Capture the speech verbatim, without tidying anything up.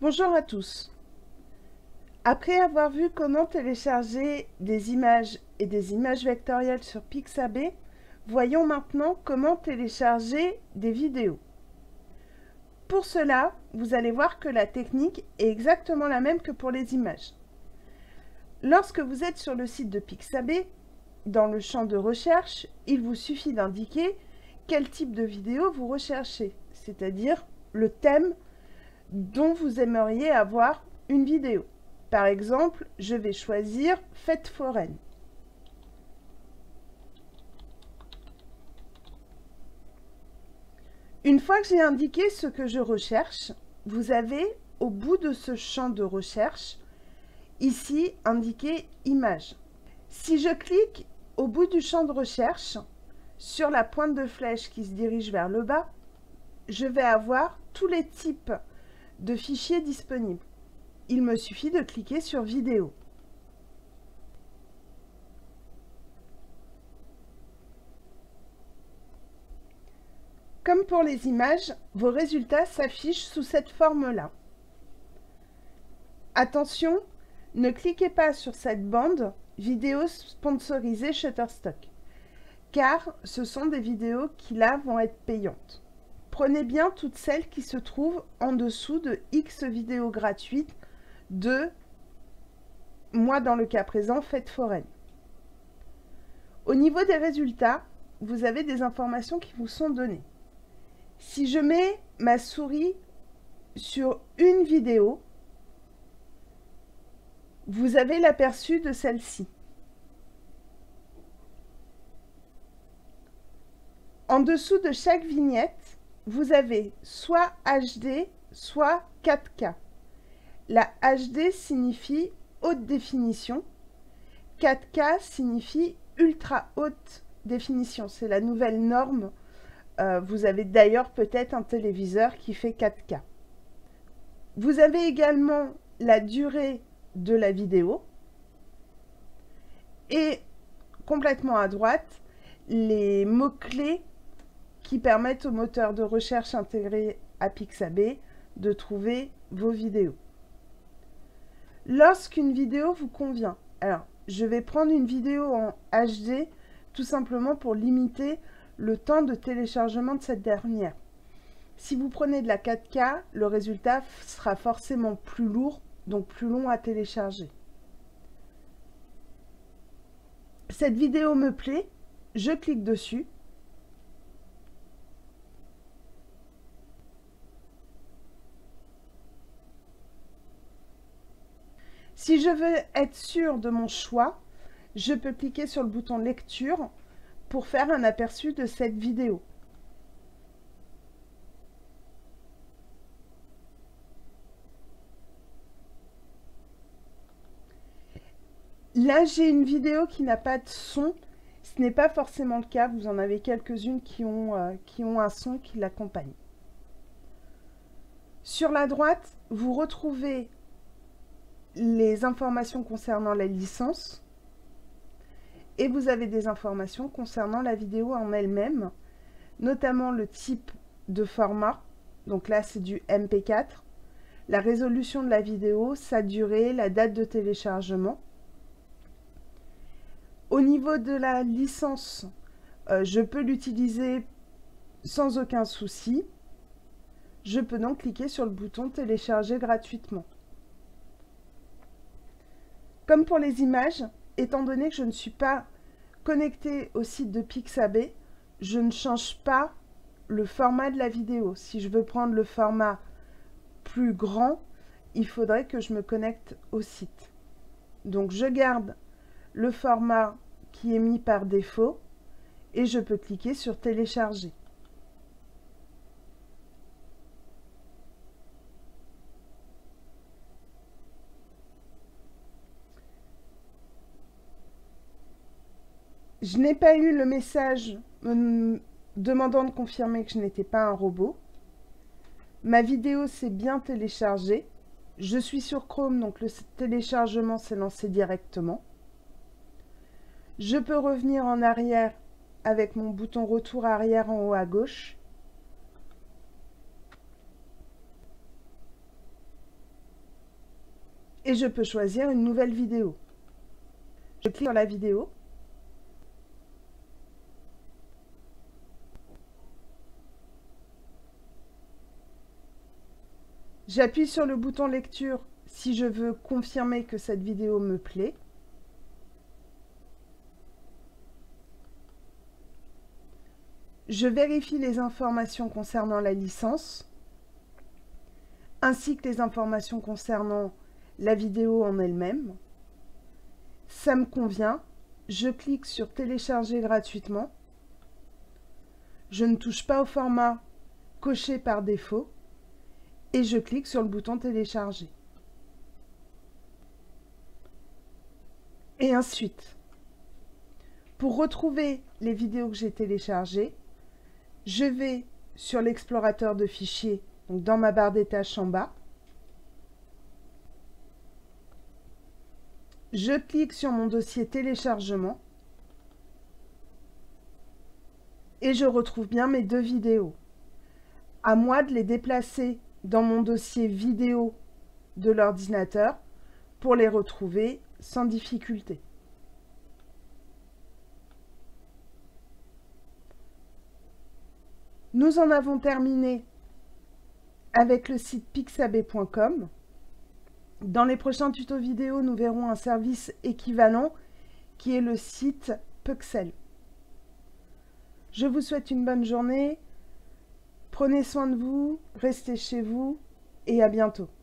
Bonjour à tous. Après avoir vu comment télécharger des images et des images vectorielles sur Pixabay, voyons maintenant comment télécharger des vidéos. Pour cela, vous allez voir que la technique est exactement la même que pour les images. Lorsque vous êtes sur le site de Pixabay, dans le champ de recherche, il vous suffit d'indiquer quel type de vidéo vous recherchez, c'est-à-dire le thème dont vous aimeriez avoir une vidéo. Par exemple, je vais choisir fête foraine. Une fois que j'ai indiqué ce que je recherche, vous avez au bout de ce champ de recherche, ici indiqué image. Si je clique au bout du champ de recherche, sur la pointe de flèche qui se dirige vers le bas, je vais avoir tous les types de fichiers disponibles. Il me suffit de cliquer sur vidéo. Comme pour les images, vos résultats s'affichent sous cette forme-là. Attention, ne cliquez pas sur cette bande vidéo sponsorisée Shutterstock, car ce sont des vidéos qui là vont être payantes. Prenez bien toutes celles qui se trouvent en dessous de X vidéos gratuites de, moi dans le cas présent, fête foraine. Au niveau des résultats, vous avez des informations qui vous sont données. Si je mets ma souris sur une vidéo, vous avez l'aperçu de celle-ci. En dessous de chaque vignette, vous avez soit H D, soit quatre K. La H D signifie haute définition, quatre K signifie ultra haute définition. C'est la nouvelle norme. Euh, vous avez d'ailleurs peut-être un téléviseur qui fait quatre K. Vous avez également la durée de la vidéo et complètement à droite, les mots-clés qui permettent au moteur de recherche intégré à Pixabay de trouver vos vidéos. Lorsqu'une vidéo vous convient, alors je vais prendre une vidéo en H D tout simplement pour limiter le temps de téléchargement de cette dernière. Si vous prenez de la quatre K, le résultat sera forcément plus lourd, donc plus long à télécharger. Cette vidéo me plaît, je clique dessus. Si je veux être sûr de mon choix, je peux cliquer sur le bouton lecture pour faire un aperçu de cette vidéo. Là, j'ai une vidéo qui n'a pas de son. Ce n'est pas forcément le cas. Vous en avez quelques-unes qui ont, euh, qui ont un son qui l'accompagne. Sur la droite, vous retrouvez les informations concernant la licence et vous avez des informations concernant la vidéo en elle-même, notamment le type de format. Donc là, c'est du M P quatre. La résolution de la vidéo, sa durée, la date de téléchargement. Au niveau de la licence, euh, je peux l'utiliser sans aucun souci. Je peux donc cliquer sur le bouton télécharger gratuitement. Comme pour les images, étant donné que je ne suis pas connectée au site de Pixabay, je ne change pas le format de la vidéo. Si je veux prendre le format plus grand, il faudrait que je me connecte au site. Donc je garde le format qui est mis par défaut et je peux cliquer sur télécharger. Je n'ai pas eu le message me demandant de confirmer que je n'étais pas un robot. Ma vidéo s'est bien téléchargée. Je suis sur Chrome, donc le téléchargement s'est lancé directement. Je peux revenir en arrière avec mon bouton retour arrière en haut à gauche. et je peux choisir une nouvelle vidéo. Je clique sur la vidéo. J'appuie sur le bouton lecture si je veux confirmer que cette vidéo me plaît. Je vérifie les informations concernant la licence, ainsi que les informations concernant la vidéo en elle-même. Ça me convient. Je clique sur télécharger gratuitement. Je ne touche pas au format coché par défaut et je clique sur le bouton télécharger. Et ensuite, pour retrouver les vidéos que j'ai téléchargées, je vais sur l'explorateur de fichiers, donc dans ma barre des tâches en bas. Je clique sur mon dossier téléchargement et je retrouve bien mes deux vidéos. À moi de les déplacer dans mon dossier vidéo de l'ordinateur pour les retrouver sans difficulté. Nous en avons terminé avec le site pixabay point com. Dans les prochains tutos vidéo, nous verrons un service équivalent qui est le site Puxel. Je vous souhaite une bonne journée, prenez soin de vous, restez chez vous et à bientôt.